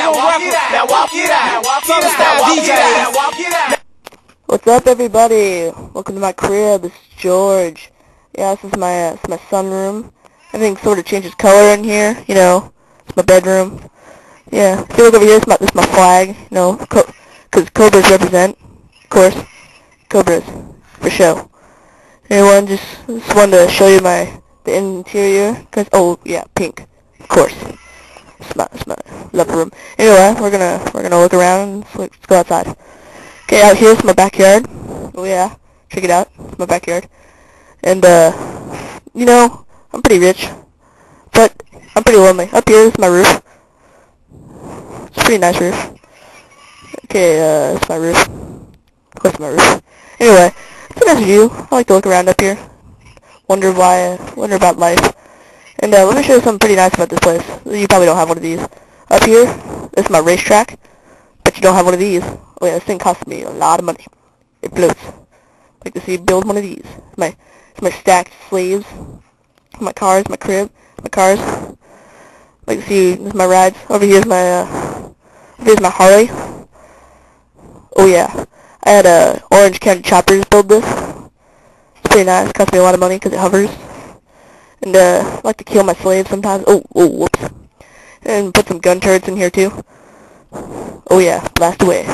What's up, everybody? Welcome to my crib. It's George. Yeah, this is my sunroom. Everything sort of changes color in here. You know, it's my bedroom. Yeah, if you look over here, this is my flag. You know, because cobras represent, of course, cobras for show. Anyone just wanted to show you the interior. Cause oh yeah, pink, of course. It's my lover room. Anyway, we're gonna look around and let's go outside. Okay, out here's my backyard. Oh yeah, check it out. It's my backyard. And you know, I'm pretty rich, but I'm pretty lonely. Up here is my roof. It's a pretty nice roof. Okay, it's my roof. Of course, my roof. Anyway, it's a nice view. I like to look around up here. Wonder about life. And let me show you something pretty nice about this place. You probably don't have one of these. Up here, this is my racetrack. But you don't have one of these. Oh yeah, this thing costs me a lot of money. It floats. Like to see build one of these. It's my stacked slaves. My cars, my crib, my cars. Like to see this is my rides. Over here's my Harley. Oh yeah, I had Orange County Choppers build this. It's pretty nice. It cost me a lot of money because it hovers. And I like to kill my slaves sometimes. Oh, whoops. And put some gun turrets in here too. Oh yeah, blast away.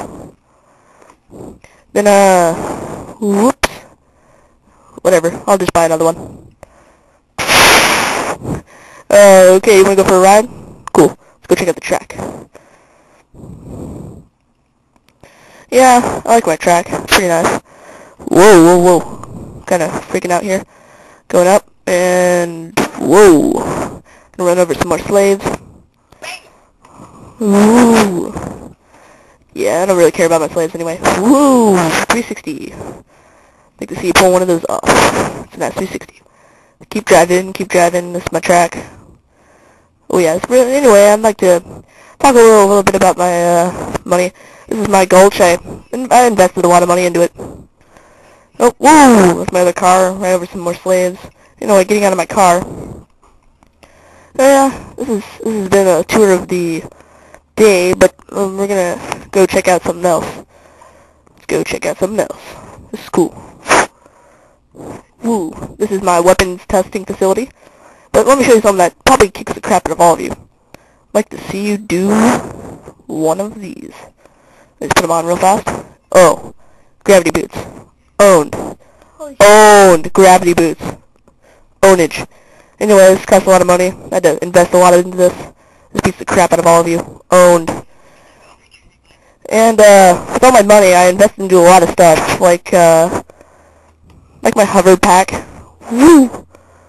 Then whoops. Whatever, I'll just buy another one. Okay, you wanna go for a ride? Cool. Let's go check out the track. Yeah, I like my track. It's pretty nice. Whoa. Kinda freaking out here. Going up. And whoa, gonna run over some more slaves. Ooh, yeah, I don't really care about my slaves anyway. Woo, 360. Like to see you pull one of those off. It's a nice 360. Keep driving. This is my track. Oh yeah, anyway, I'd like to talk a little bit about my money. This is my Gulch. I invested a lot of money into it. Oh, whoa, that's my other car. Right over some more slaves. You know, like getting out of my car. Yeah, this has been a tour of the day, but we're gonna go check out something else. Let's go check out something else. This is cool. Woo, this is my weapons testing facility. But let me show you something that probably kicks the crap out of all of you. I'd like to see you do one of these. Let's put them on real fast. Oh, gravity boots. Owned. Gravity boots. Ownage. Anyway, this costs a lot of money. I had to invest a lot into this. This beats the crap out of all of you. Owned. And with all my money, I invested into a lot of stuff, like my hover pack. Woo!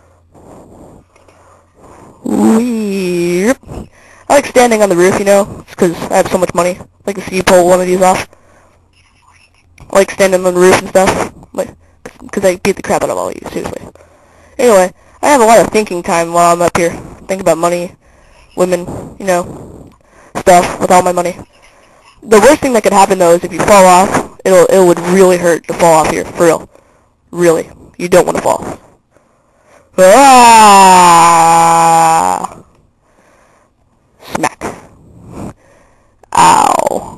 Wee! I like standing on the roof, you know, it's because I have so much money. I like to see you pull one of these off. I like standing on the roof and stuff, because I beat the crap out of all of you, seriously. Anyway, I have a lot of thinking time while I'm up here. Think about money, women, you know, stuff with all my money. The worst thing that could happen though is if you fall off, it would really hurt to fall off here, for real. Really. You don't want to fall. Ah! Smack. Ow.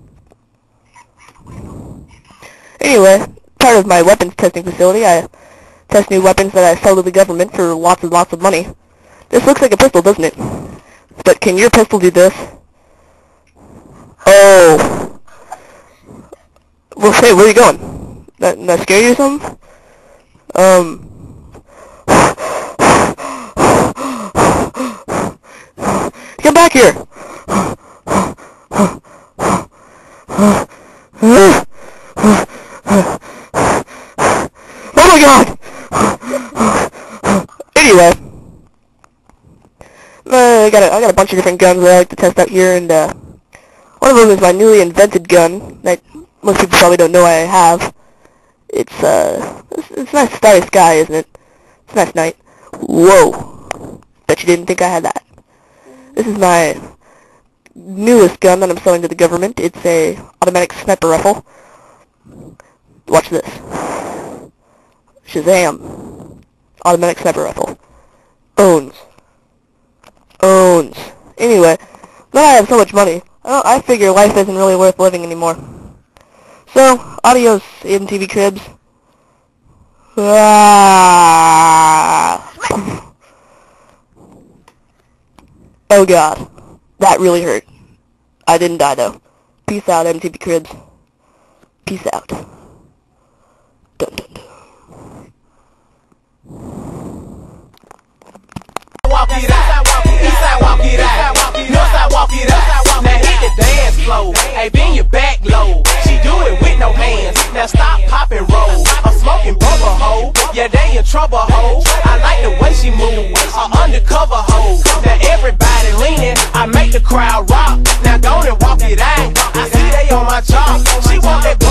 Anyway, part of my weapons testing facility, I test new weapons that I sell to the government for lots and lots of money. This looks like a pistol, doesn't it? But can your pistol do this? Oh. Well, hey, where are you going? That scare you or something? Come back here! Oh my god! Anyway, I got a bunch of different guns that I like to test out here, and one of them is my newly invented gun that most people probably don't know I have. It's a nice starry sky, isn't it? It's a nice night. Whoa! Bet you didn't think I had that. This is my newest gun that I'm selling to the government. It's a automatic sniper rifle. Watch this. Shazam. Automatic sniper rifle. Owns. Anyway, now I have so much money, Well, I figure life isn't really worth living anymore. So, adios, Mtv Cribs. Oh god, that really hurt. I didn't die though. Peace out, Mtv Cribs. Peace out. Dun dun dun. Walk it out, eastside walk it out, northside walk it out. Now hit the dance floor, hey bend your back low. She do it with no hands, now stop, pop and roll. I'm smoking bubble hoe, yeah they in trouble hoe. I like the way she move, undercover hoe. Now everybody leaning, I make the crowd rock. Now go and walk it out, I see they on my job. She want that